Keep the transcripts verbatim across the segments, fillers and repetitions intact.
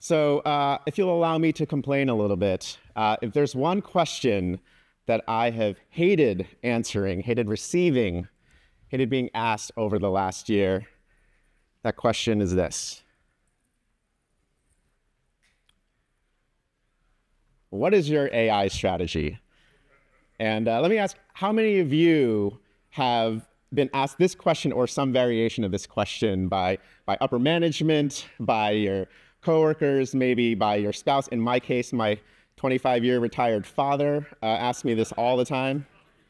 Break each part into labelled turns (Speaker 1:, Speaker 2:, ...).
Speaker 1: So uh, if you'll allow me to complain a little bit, uh, if there's one question that I have hated answering, hated receiving, hated being asked over the last year, that question is this. What is your A I strategy? And uh, let me ask, how many of you have been asked this question or some variation of this question by, by upper management, by your coworkers, maybe by your spouse? In my case, my twenty-five-year retired father uh, asks me this all the time.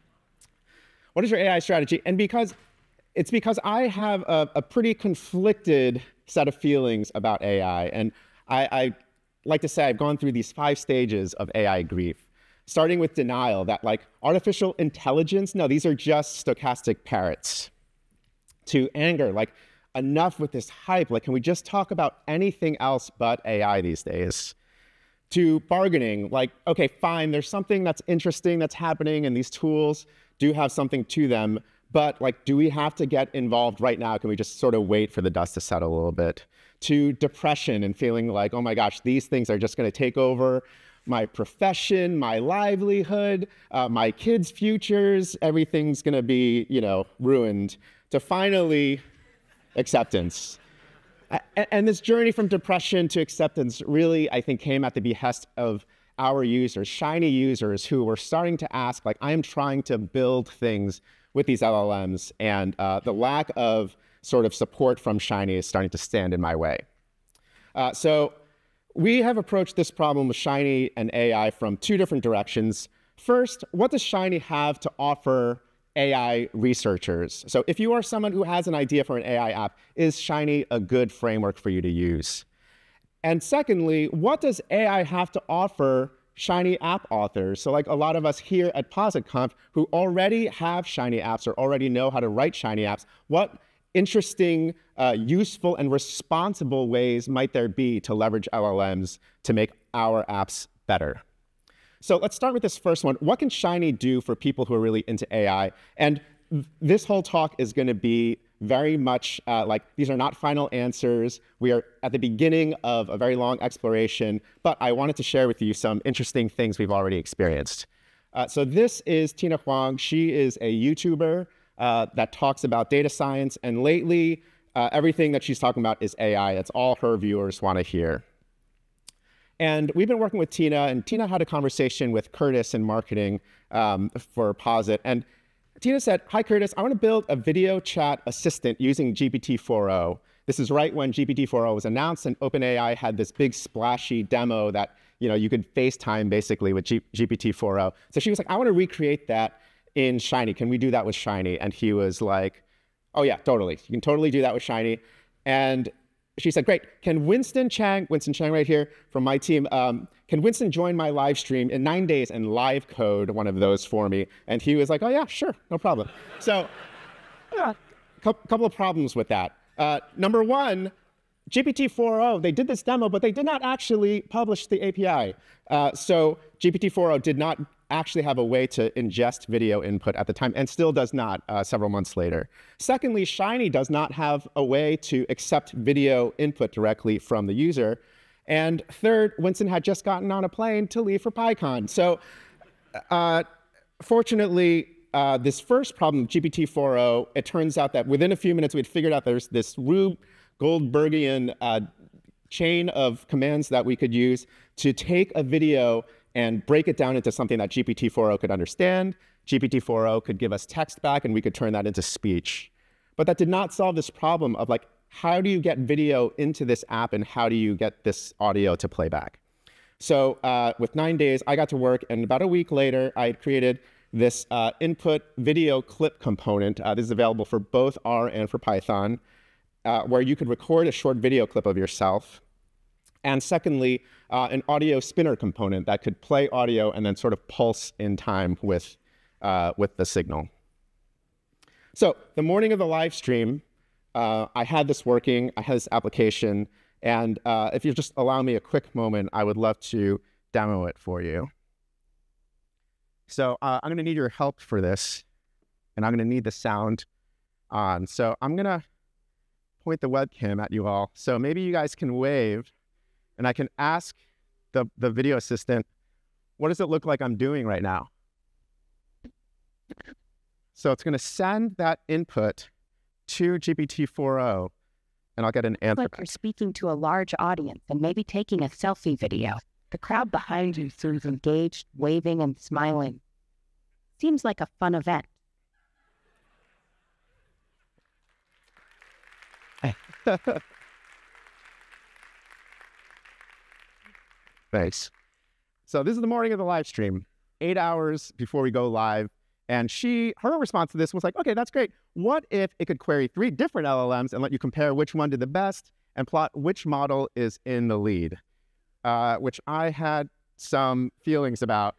Speaker 1: What is your A I strategy? And because it's because I have a, a pretty conflicted set of feelings about A I. And I, I like to say I've gone through these five stages of A I grief, starting with denial that, like, artificial intelligence, no, these are just stochastic parrots, to anger, like, enough with this hype, like, can we just talk about anything else but A I these days? To bargaining, like, okay, fine, there's something that's interesting that's happening, and these tools do have something to them, but, like, do we have to get involved right now? Can we just sort of wait for the dust to settle a little bit? To depression and feeling like, oh my gosh, these things are just gonna take over my profession, my livelihood, uh, my kids' futures, everything's gonna be, you know, ruined. To finally, acceptance. And this journey from depression to acceptance really, I think, came at the behest of our users, Shiny users, who were starting to ask, like, I am trying to build things with these L L Ms, and uh, the lack of sort of support from Shiny is starting to stand in my way. Uh, so we have approached this problem with Shiny and A I from two different directions. First, what does Shiny have to offer A I researchers? So if you are someone who has an idea for an A I app, is Shiny a good framework for you to use? And secondly, what does A I have to offer Shiny app authors? So, like, a lot of us here at PositConf who already have Shiny apps or already know how to write Shiny apps, what interesting, uh, useful, and responsible ways might there be to leverage L L Ms to make our apps better? So let's start with this first one. What can Shiny do for people who are really into A I? And this whole talk is going to be very much uh, like, these are not final answers. We are at the beginning of a very long exploration, but I wanted to share with you some interesting things we've already experienced. Uh, so this is Tina Huang. She is a YouTuber uh, that talks about data science, and lately, uh, everything that she's talking about is A I. That's all her viewers want to hear. And we've been working with Tina, and Tina had a conversation with Curtis in marketing um, for Posit. And Tina said, hi, Curtis, I want to build a video chat assistant using G P T four o. This is right when G P T four o was announced, and OpenAI had this big splashy demo that, you know, you could FaceTime basically with G P T four o. So she was like, I want to recreate that in Shiny. Can we do that with Shiny? And he was like, oh yeah, totally. You can totally do that with Shiny. And she said, great, can Winston Cheng, Winston Cheng right here from my team, um, can Winston join my live stream in nine days and live code one of those for me? And he was like, oh yeah, sure, no problem. So a couple of problems with that. Uh, number one, G P T four o, they did this demo, but they did not actually publish the A P I. Uh, so G P T four o did not actually have a way to ingest video input at the time, and still does not uh, several months later. Secondly, Shiny does not have a way to accept video input directly from the user. And third, Winston had just gotten on a plane to leave for PyCon. So uh, fortunately, uh, this first problem, G P T four o, it turns out that within a few minutes, we'd figured out there's this Rube Goldbergian uh, chain of commands that we could use to take a video and break it down into something that G P T four o could understand. G P T four o could give us text back, and we could turn that into speech. But that did not solve this problem of, like, how do you get video into this app, and how do you get this audio to play back? So uh, with nine days, I got to work, and about a week later, I had created this uh, input video clip component. Uh, this is available for both R and for Python, uh, where you could record a short video clip of yourself. And secondly, uh, an audio spinner component that could play audio and then sort of pulse in time with, uh, with the signal. So the morning of the live stream, uh, I had this working, I had this application, and uh, if you just allow me a quick moment, I would love to demo it for you. So uh, I'm gonna need your help for this, and I'm gonna need the sound on. So I'm gonna point the webcam at you all. So maybe you guys can wave and I can ask the, the video assistant, what does it look like I'm doing right now? So it's going to send that input to G P T four o, and I'll get an answer.
Speaker 2: Like you're speaking to a large audience and maybe taking a selfie video. The crowd behind you seems engaged, waving and smiling. Seems like a fun event.
Speaker 1: Thanks. So this is the morning of the live stream, eight hours before we go live. And she, her response to this was like, okay, that's great. What if it could query three different L L Ms and let you compare which one did the best and plot which model is in the lead? Uh, which I had some feelings about.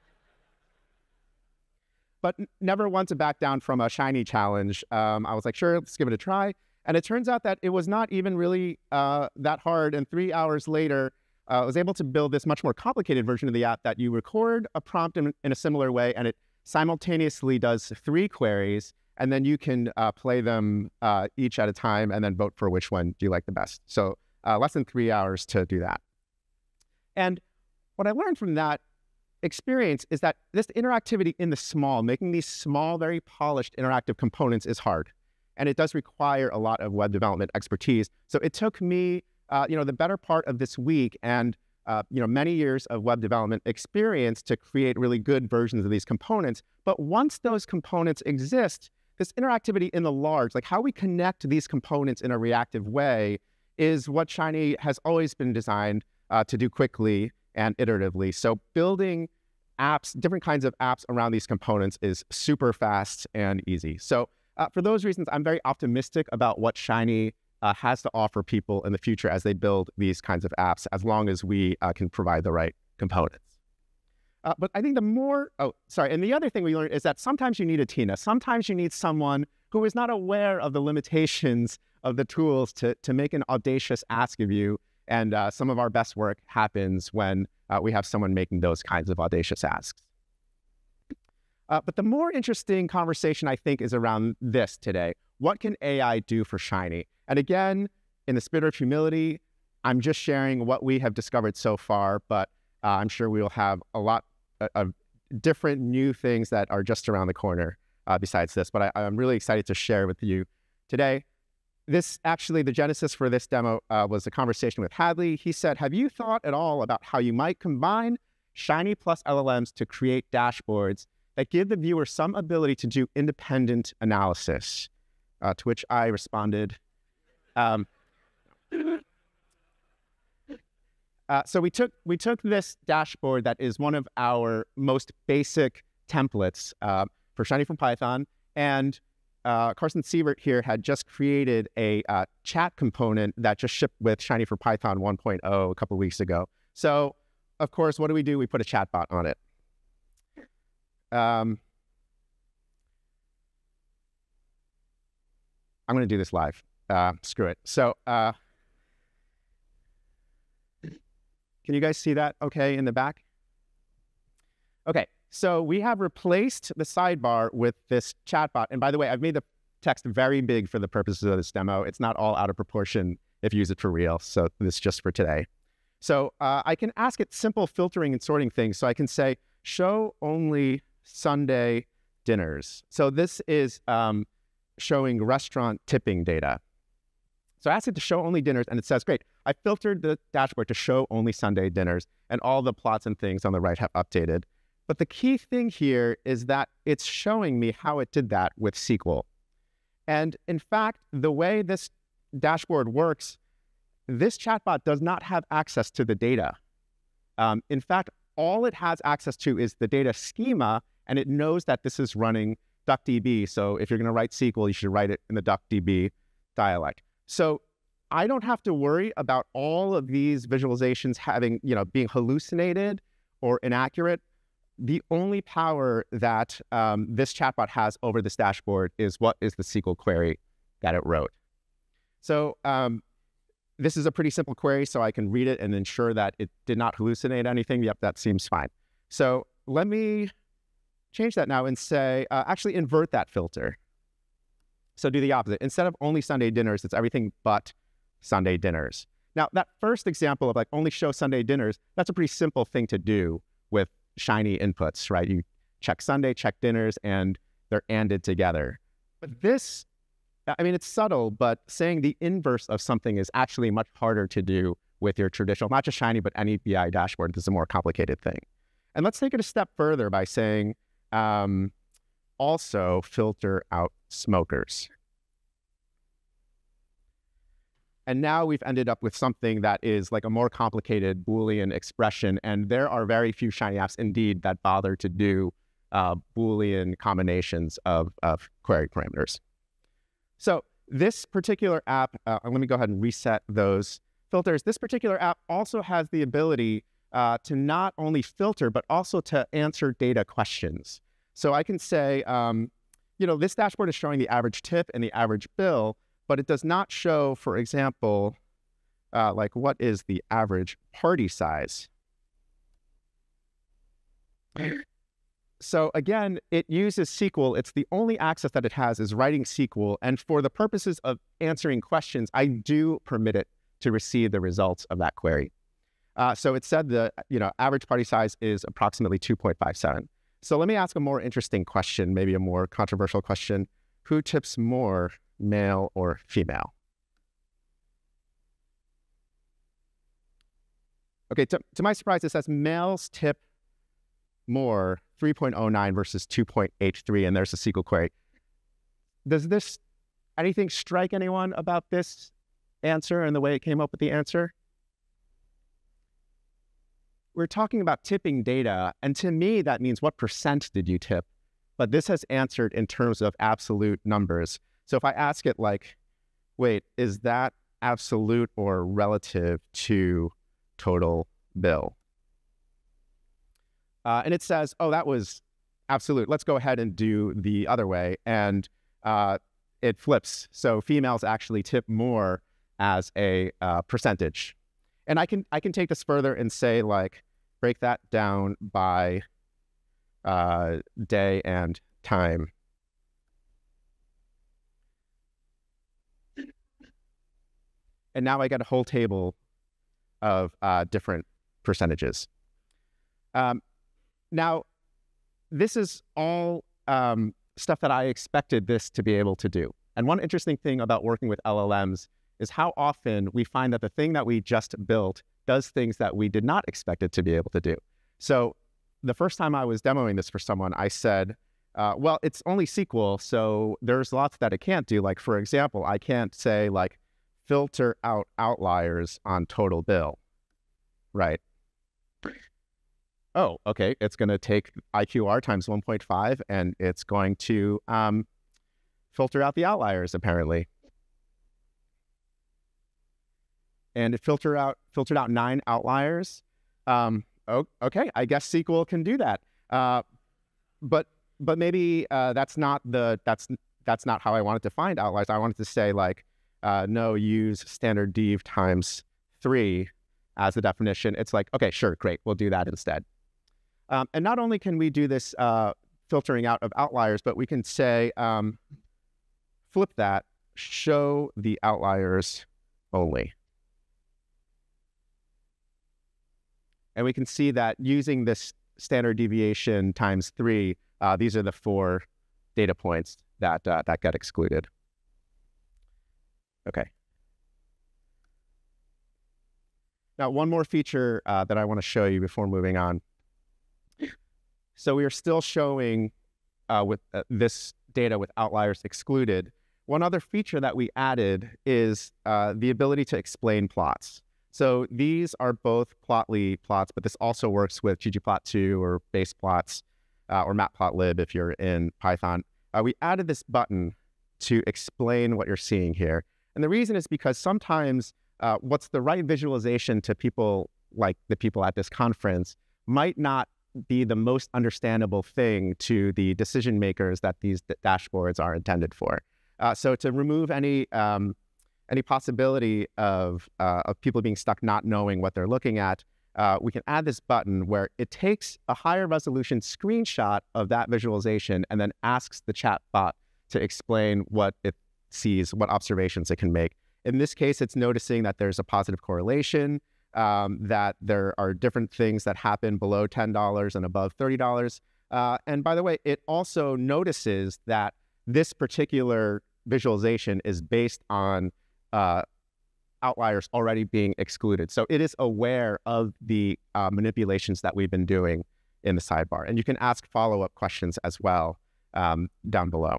Speaker 1: But never want to back down from a shiny challenge. Um, I was like, sure, let's give it a try. And it turns out that it was not even really uh, that hard. And three hours later, uh, I was able to build this much more complicated version of the app that you record a prompt in, in a similar way, and it simultaneously does three queries, and then you can uh, play them uh, each at a time and then vote for which one do you like the best. So uh, less than three hours to do that. And what I learned from that experience is that this interactivity in the small, making these small, very polished interactive components is hard. And it does require a lot of web development expertise. So it took me, uh, you know, the better part of this week and, uh, you know, many years of web development experience to create really good versions of these components. But once those components exist, this interactivity in the large, like how we connect these components in a reactive way, is what Shiny has always been designed uh, to do quickly and iteratively. So building apps, different kinds of apps around these components is super fast and easy. So uh, for those reasons, I'm very optimistic about what Shiny uh, has to offer people in the future as they build these kinds of apps, as long as we uh, can provide the right components. Uh, but I think the more, oh, sorry, and the other thing we learned is that sometimes you need a Tina. Sometimes you need someone who is not aware of the limitations of the tools to, to make an audacious ask of you. And uh, some of our best work happens when uh, we have someone making those kinds of audacious asks. Uh, but the more interesting conversation, I think, is around this today. What can A I do for Shiny? And again, in the spirit of humility, I'm just sharing what we have discovered so far, but uh, I'm sure we will have a lot of different new things that are just around the corner uh, besides this. But I, I'm really excited to share with you today. This actually, the genesis for this demo uh, was a conversation with Hadley. He said, have you thought at all about how you might combine Shiny plus L L Ms to create dashboards that give the viewer some ability to do independent analysis? Uh, to which I responded, um, uh, so we took, we took this dashboard that is one of our most basic templates uh, for Shiny from Python, and Uh, Carson Sievert here had just created a uh, chat component that just shipped with Shiny for Python one point oh a couple weeks ago. So, of course, what do we do? We put a chatbot on it. Um, I'm going to do this live. Uh, screw it. So, uh, can you guys see that okay in the back? Okay. So we have replaced the sidebar with this chatbot. And by the way, I've made the text very big for the purposes of this demo. It's not all out of proportion if you use it for real. So this is just for today. So uh, I can ask it simple filtering and sorting things. So I can say, show only Sunday dinners. So this is um, showing restaurant tipping data. So I asked it to show only dinners, and it says, great, I filtered the dashboard to show only Sunday dinners, and all the plots and things on the right have updated. But the key thing here is that it's showing me how it did that with S Q L. And in fact, the way this dashboard works, this chatbot does not have access to the data. Um, in fact, all it has access to is the data schema, and it knows that this is running DuckDB. So if you're going to write S Q L, you should write it in the DuckDB dialect. So I don't have to worry about all of these visualizations having, you know, being hallucinated or inaccurate. The only power that um, this chatbot has over this dashboard is what is the S Q L query that it wrote. So um, this is a pretty simple query, so I can read it and ensure that it did not hallucinate anything. Yep, that seems fine. So let me change that now and say, uh, actually invert that filter. So do the opposite. Instead of only Sunday dinners, it's everything but Sunday dinners. Now, that first example of like only show Sunday dinners, that's a pretty simple thing to do with shiny inputs, right? You check Sunday, check dinners, and they're anded together. But this, I mean, it's subtle, but saying the inverse of something is actually much harder to do with your traditional, not just shiny, but any B I dashboard. This is a more complicated thing. And let's take it a step further by saying, um, also filter out smokers. And now we've ended up with something that is like a more complicated Boolean expression. And there are very few Shiny apps indeed that bother to do uh, Boolean combinations of, of query parameters. So this particular app, uh, let me go ahead and reset those filters. This particular app also has the ability uh, to not only filter, but also to answer data questions. So I can say, um, you know, this dashboard is showing the average tip and the average bill, but it does not show, for example, uh, like what is the average party size? So again, it uses S Q L. It's the only access that it has is writing S Q L. And for the purposes of answering questions, I do permit it to receive the results of that query. Uh, so it said the you know average party size is approximately two point five seven. So let me ask a more interesting question, maybe a more controversial question. Who tips more, male or female? Okay, to, to my surprise, it says males tip more, three point oh nine versus two point eight three, and there's a S Q L query. Does this, anything strike anyone about this answer and the way it came up with the answer? We're talking about tipping data, and to me, that means what percent did you tip? But this has answered in terms of absolute numbers. So if I ask it like, wait, is that absolute or relative to total bill? Uh, and it says, oh, that was absolute. Let's go ahead and do the other way. And uh, it flips. So females actually tip more as a uh, percentage. And I can I can take this further and say, like, break that down by uh, day and time. And now I get a whole table of uh, different percentages. Um, now, this is all um, stuff that I expected this to be able to do. And one interesting thing about working with L L Ms is how often we find that the thing that we just built does things that we did not expect it to be able to do. So the first time I was demoing this for someone, I said, uh, well, it's only S Q L, so there's lots that it can't do. Like, for example, I can't say, like, filter out outliers on total bill, right? Oh, okay, it's going to take I Q R times one point five, and it's going to um, filter out the outliers, apparently. And it filter out, filtered out nine outliers. Um, oh, okay, I guess S Q L can do that. Uh, but but maybe uh, that's not the that's that's not how I wanted to find outliers. I wanted to say, like, uh, no, use standard dev times three as the definition. It's like, okay, sure, great, we'll do that instead. Um, and not only can we do this uh, filtering out of outliers, but we can say, um, flip that, show the outliers only. And we can see that using this standard deviation times three, uh, these are the four data points that, uh, that got excluded. Okay. Now, one more feature uh, that I want to show you before moving on. So we are still showing uh, with uh, this data with outliers excluded. One other feature that we added is uh, the ability to explain plots. So these are both plotly plots, but this also works with ggplot two or base plots uh, or matplotlib if you're in Python. Uh, we added this button to explain what you're seeing here. And the reason is because sometimes uh, what's the right visualization to people like the people at this conference might not be the most understandable thing to the decision makers that these dashboards are intended for. Uh, so to remove any um, any possibility of, uh, of people being stuck not knowing what they're looking at, uh, we can add this button where it takes a higher resolution screenshot of that visualization and then asks the chat bot to explain what it sees, what observations it can make. In this case, it's noticing that there's a positive correlation, um, that there are different things that happen below ten dollars and above thirty dollars. Uh, and by the way, it also notices that this particular visualization is based on uh, outliers already being excluded. So it is aware of the uh, manipulations that we've been doing in the sidebar. And you can ask follow-up questions as well um, down below.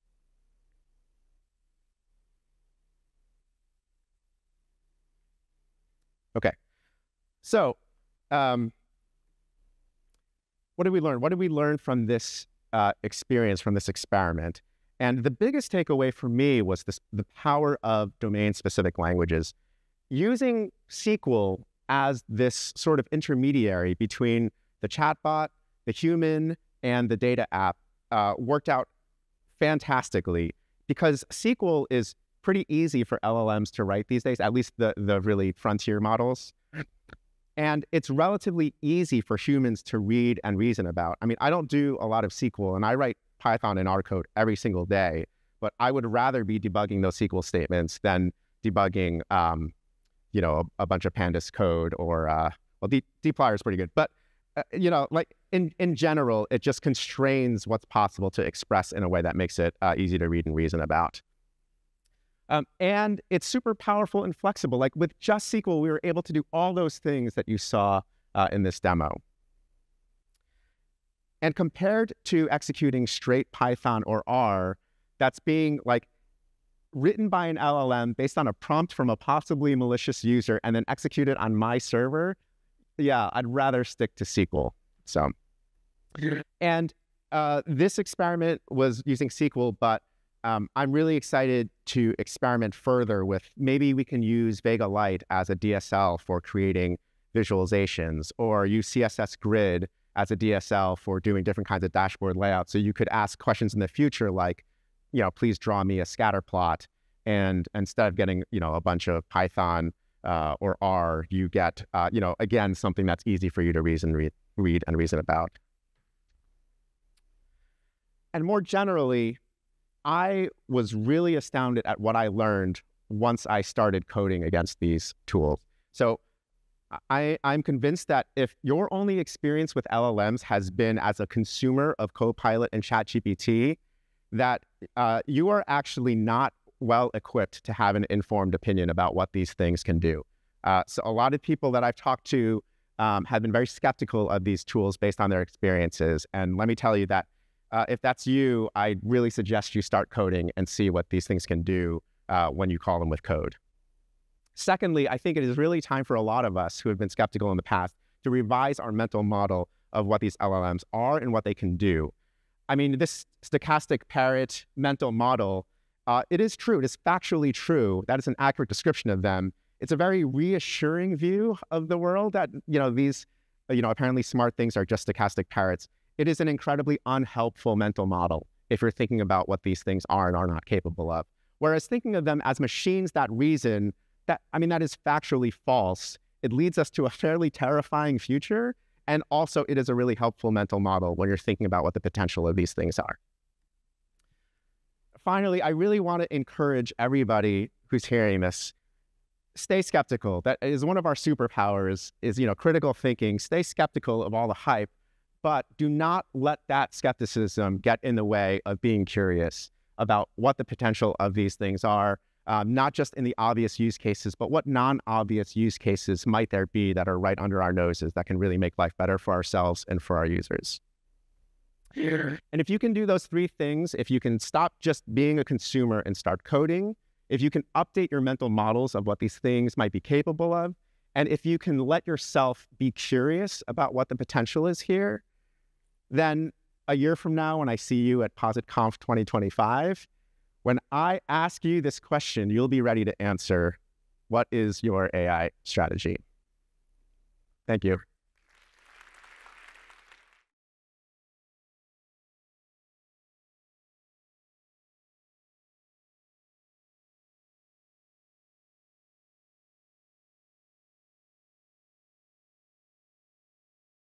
Speaker 1: Okay, so um, what did we learn? What did we learn from this uh, experience, from this experiment? And the biggest takeaway for me was this, the power of domain-specific languages. Using S Q L as this sort of intermediary between the chatbot, the human, and the data app uh, worked out fantastically, because S Q L is pretty easy for L L Ms to write these days, at least the, the really frontier models. And it's relatively easy for humans to read and reason about. I mean, I don't do a lot of S Q L, and I write Python and R code every single day, but I would rather be debugging those S Q L statements than debugging, um, you know, a, a bunch of pandas code or, uh, well, D dplyr is pretty good. But, uh, you know, like in, in general, it just constrains what's possible to express in a way that makes it uh, easy to read and reason about. Um, and it's super powerful and flexible. Like with just S Q L, we were able to do all those things that you saw uh, in this demo. And compared to executing straight Python or R, that's being like written by an L L M based on a prompt from a possibly malicious user and then executed on my server, yeah, I'd rather stick to S Q L. So, and uh, this experiment was using S Q L, but Um, I'm really excited to experiment further with maybe we can use Vega Lite as a D S L for creating visualizations, or use C S S Grid as a D S L for doing different kinds of dashboard layouts. So you could ask questions in the future like, you know, please draw me a scatter plot. And instead of getting, you know, a bunch of Python uh, or R, you get, uh, you know, again, something that's easy for you to reason, read, read and reason about. And more generally, I was really astounded at what I learned once I started coding against these tools. So I, I'm convinced that if your only experience with L L Ms has been as a consumer of Copilot and ChatGPT, that uh, you are actually not well equipped to have an informed opinion about what these things can do. Uh, so a lot of people that I've talked to um, have been very skeptical of these tools based on their experiences. And let me tell you that Uh, if that's you, I really suggest you start coding and see what these things can do uh, when you call them with code. Secondly, I think it is really time for a lot of us who have been skeptical in the past to revise our mental model of what these L L Ms are and what they can do. I mean, this stochastic parrot mental model, uh, it is true. It is factually true. That is an accurate description of them. It's a very reassuring view of the world that, you know, these, you know, apparently smart things are just stochastic parrots. It is an incredibly unhelpful mental model if you're thinking about what these things are and are not capable of. Whereas thinking of them as machines that reason, that, I mean, that is factually false. It leads us to a fairly terrifying future. And also it is a really helpful mental model when you're thinking about what the potential of these things are. Finally, I really want to encourage everybody who's hearing this, stay skeptical. That is one of our superpowers, is, you know, critical thinking. Stay skeptical of all the hype, but do not let that skepticism get in the way of being curious about what the potential of these things are, um, not just in the obvious use cases, but what non-obvious use cases might there be that are right under our noses that can really make life better for ourselves and for our users. Yeah. And if you can do those three things, if you can stop just being a consumer and start coding, if you can update your mental models of what these things might be capable of, and if you can let yourself be curious about what the potential is here, then a year from now, when I see you at PositConf twenty twenty-five, when I ask you this question, you'll be ready to answer, what is your A I strategy? Thank you.